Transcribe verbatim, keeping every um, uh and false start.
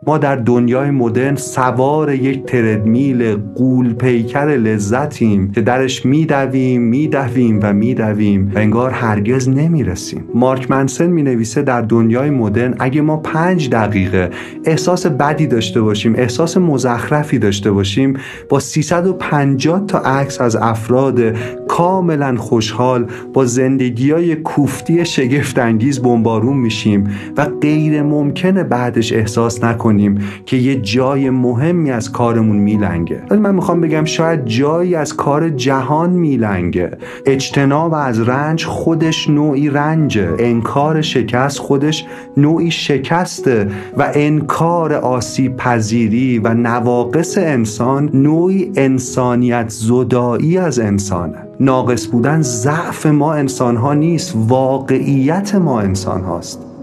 ما در دنیای مدرن سوار یک تردمیل غول پیکر لذتیم که درش میدویم میدویم و میدویم و انگار هرگز نمیرسیم. مارک منسن مینویسه در دنیای مدرن اگه ما پنج دقیقه احساس بدی داشته باشیم، احساس مزخرفی داشته باشیم، با سیصد و پنجاه تا عکس از افراد کاملا خوشحال با زندگی‌های کوفتی شگفت انگیز بمبارون میشیم و غیر ممکنه بعدش احساس نکنیم که یه جای مهمی از کارمون میلنگه. ولی من میخوام بگم شاید جایی از کار جهان میلنگه. اجتناب از رنج خودش نوعی رنجه، انکار شکست خودش نوعی شکسته و انکار آسیب پذیری و نواقص انسان نوعی انسانیت زدایی از انسانه. ناقص بودن ضعف ما انسان ها نیست، واقعیت ما انسان هاست.